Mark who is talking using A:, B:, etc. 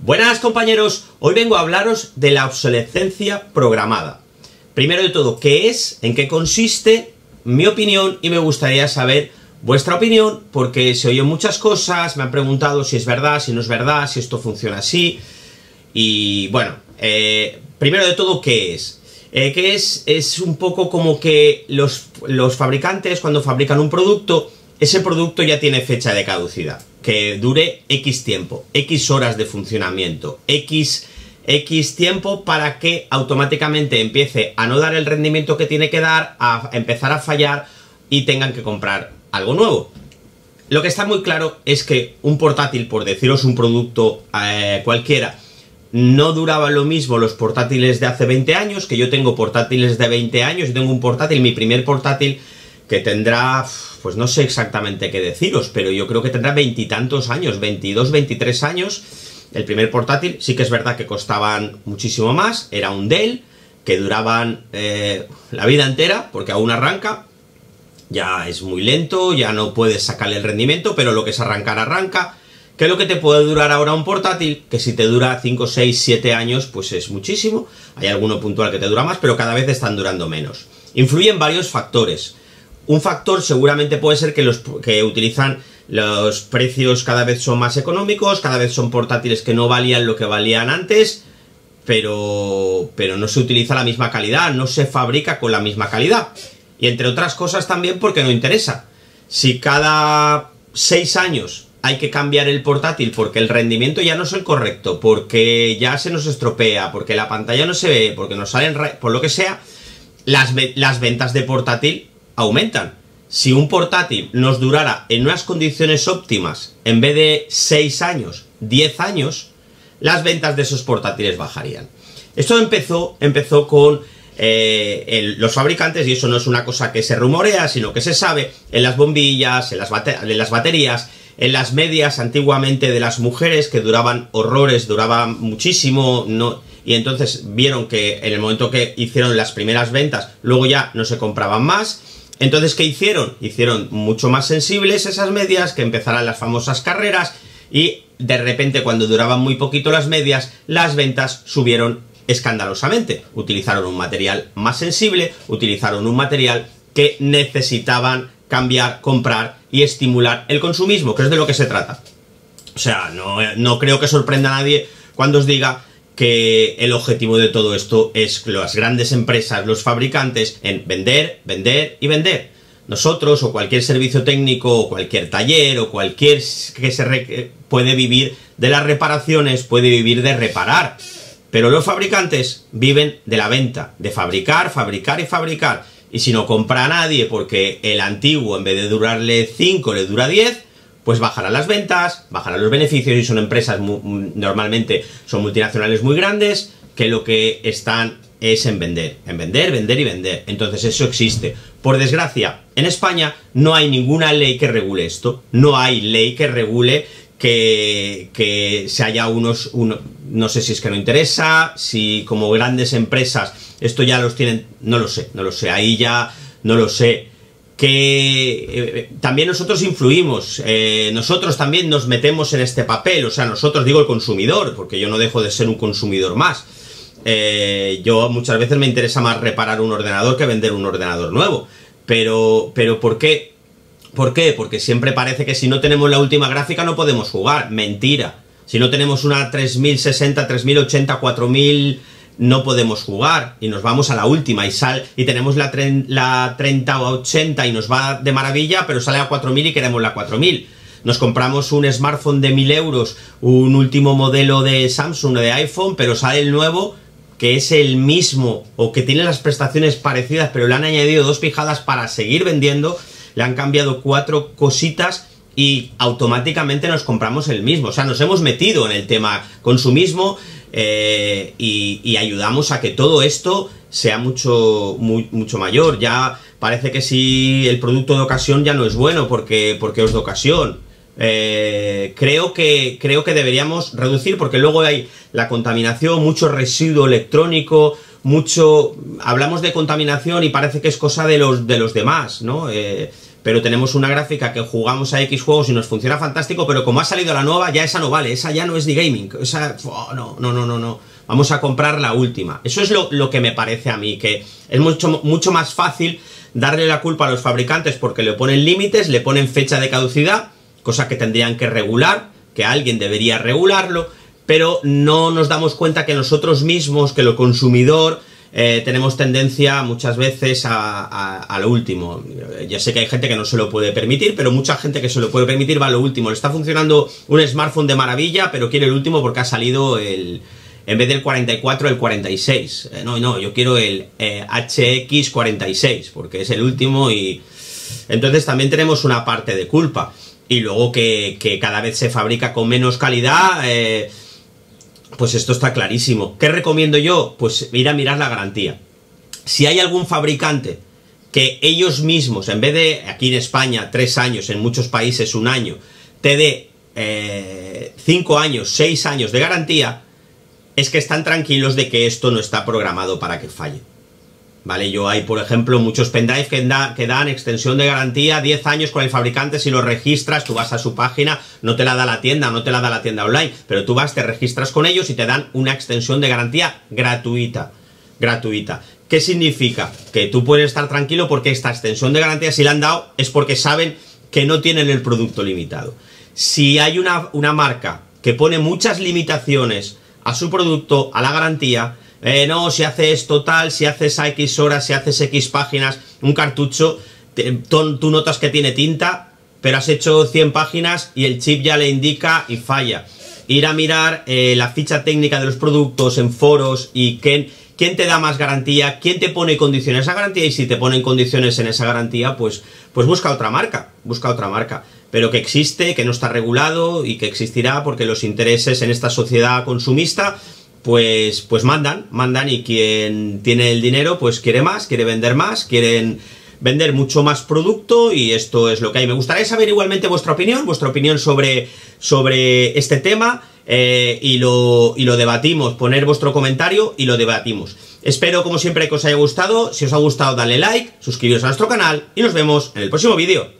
A: Buenas compañeros, hoy vengo a hablaros de la obsolescencia programada. Primero de todo, ¿qué es? ¿En qué consiste? Mi opinión, y me gustaría saber vuestra opinión, porque se oyen muchas cosas, me han preguntado si es verdad, si no es verdad, si esto funciona así. Y bueno, primero de todo, ¿qué es? ¿Qué es? Es un poco como que los fabricantes, cuando fabrican un producto, ese producto ya tiene fecha de caducidad, que dure X tiempo, X horas de funcionamiento, X tiempo para que automáticamente empiece a no dar el rendimiento que tiene que dar, a empezar a fallar y tengan que comprar algo nuevo. Lo que está muy claro es que un portátil, por deciros un producto cualquiera, no duraba lo mismo los portátiles de hace 20 años, que yo tengo portátiles de 20 años, yo tengo un portátil, mi primer portátil, que tendrá, pues no sé exactamente qué deciros, pero yo creo que tendrá veintitantos años, 22, 23 años. El primer portátil sí que es verdad que costaban muchísimo más, era un Dell, que duraban la vida entera, porque aún arranca, ya es muy lento, ya no puedes sacarle el rendimiento, pero lo que es arrancar, arranca. ¿Qué es lo que te puede durar ahora un portátil? Que si te dura 5, 6, 7 años, pues es muchísimo. Hay alguno puntual que te dura más, pero cada vez están durando menos. Influyen varios factores. Un factor seguramente puede ser que los que utilizan los precios cada vez son más económicos, cada vez son portátiles que no valían lo que valían antes, pero no se utiliza la misma calidad, no se fabrica con la misma calidad. Y entre otras cosas también porque no interesa. Si cada 6 años hay que cambiar el portátil porque el rendimiento ya no es el correcto, porque ya se nos estropea, porque la pantalla no se ve, porque nos salen por lo que sea, las ventas de portátil aumentan. Si un portátil nos durara en unas condiciones óptimas, en vez de 6 años, 10 años, las ventas de esos portátiles bajarían. Esto empezó con los fabricantes, y eso no es una cosa que se rumorea, sino que se sabe, en las bombillas, en las baterías, en las medias antiguamente de las mujeres, que duraban horrores, duraban muchísimo, y entonces vieron que en el momento que hicieron las primeras ventas, luego ya no se compraban más. Entonces, ¿qué hicieron? Hicieron mucho más sensibles esas medias, que empezaran las famosas carreras, y de repente, cuando duraban muy poquito las medias, las ventas subieron escandalosamente. Utilizaron un material más sensible, utilizaron un material que necesitaban cambiar, comprar y estimular el consumismo, que es de lo que se trata. O sea, no creo que sorprenda a nadie cuando os diga que el objetivo de todo esto es las grandes empresas, los fabricantes, en vender, vender y vender. Nosotros, o cualquier servicio técnico, o cualquier taller, o cualquier que puede vivir de las reparaciones, puede vivir de reparar. Pero los fabricantes viven de la venta, de fabricar, fabricar y fabricar. Y si no compra a nadie porque el antiguo, en vez de durarle 5, le dura 10, pues bajarán las ventas, bajarán los beneficios, y son empresas, normalmente son multinacionales muy grandes, que lo que están es en vender, vender y vender. Entonces eso existe. Por desgracia, en España no hay ninguna ley que regule esto, no hay ley que regule que se haya no sé si es que no interesa, si como grandes empresas esto ya los tienen, no lo sé, ahí ya no lo sé. Que también nosotros influimos, nosotros también nos metemos en este papel, o sea, nosotros, digo el consumidor, porque yo no dejo de ser un consumidor más. Yo muchas veces me interesa más reparar un ordenador que vender un ordenador nuevo, pero ¿por qué? ¿Por qué? Porque siempre parece que si no tenemos la última gráfica no podemos jugar. Mentira. Si no tenemos una 3060, 3080, 4000... no podemos jugar, y nos vamos a la última y tenemos la 30 o 80 y nos va de maravilla, pero sale a 4000 y queremos la 4000. Nos compramos un smartphone de 1000 euros, un último modelo de Samsung o de iPhone, pero sale el nuevo, que es el mismo, o que tiene las prestaciones parecidas, pero le han añadido 2 pijadas para seguir vendiendo, le han cambiado 4 cositas, y automáticamente nos compramos el mismo. O sea, nos hemos metido en el tema consumismo, y ayudamos a que todo esto sea mucho mayor. Ya parece que si el producto de ocasión ya no es bueno porque es de ocasión. Creo que deberíamos reducir, porque luego hay la contaminación, mucho residuo electrónico, hablamos de contaminación y parece que es cosa de los demás, ¿no? pero tenemos una gráfica que jugamos a X juegos y nos funciona fantástico, pero como ha salido la nueva, ya esa no vale, esa ya no es de gaming, esa, no, vamos a comprar la última. Eso es lo que me parece a mí, que es mucho más fácil darle la culpa a los fabricantes porque le ponen límites, le ponen fecha de caducidad, cosa que tendrían que regular, que alguien debería regularlo, pero no nos damos cuenta que nosotros mismos, que el consumidor, tenemos tendencia muchas veces a lo último. Ya sé que hay gente que no se lo puede permitir, pero mucha gente que se lo puede permitir va a lo último. Le está funcionando un smartphone de maravilla, pero quiere el último porque ha salido en vez del 44, el 46. No, yo quiero el HX46, porque es el último y... Entonces también tenemos una parte de culpa. Y luego que cada vez se fabrica con menos calidad... Pues esto está clarísimo. ¿Qué recomiendo yo? Pues ir a mirar la garantía. Si hay algún fabricante que ellos mismos, en vez de, aquí en España, 3 años, en muchos países 1 año, te dé 5 años, 6 años de garantía, es que están tranquilos de que esto no está programado para que falle. ¿Vale? Yo hay, por ejemplo, muchos pendrive que dan extensión de garantía 10 años con el fabricante. Si lo registras, tú vas a su página, no te la da la tienda, no te la da la tienda online, pero tú vas, te registras con ellos y te dan una extensión de garantía gratuita. ¿Qué significa? Que tú puedes estar tranquilo porque esta extensión de garantía, si la han dado, es porque saben que no tienen el producto limitado. Si hay una marca que pone muchas limitaciones a su producto, a la garantía, no, si hace esto tal, si haces a X horas, si haces X páginas, un cartucho, tú notas que tiene tinta, pero has hecho 100 páginas y el chip ya le indica y falla. Ir a mirar la ficha técnica de los productos en foros y quién te da más garantía, quién te pone condiciones a esa garantía, y si te ponen condiciones en esa garantía, pues busca otra marca, pero que existe, que no está regulado y que existirá porque los intereses en esta sociedad consumista pues mandan, y quien tiene el dinero pues quiere más, quiere vender más, quieren vender mucho más producto, y esto es lo que hay. Me gustaría saber igualmente vuestra opinión sobre este tema, y lo debatimos, poner vuestro comentario y lo debatimos. Espero como siempre que os haya gustado. Si os ha gustado, dale like, suscribiros a nuestro canal y nos vemos en el próximo vídeo.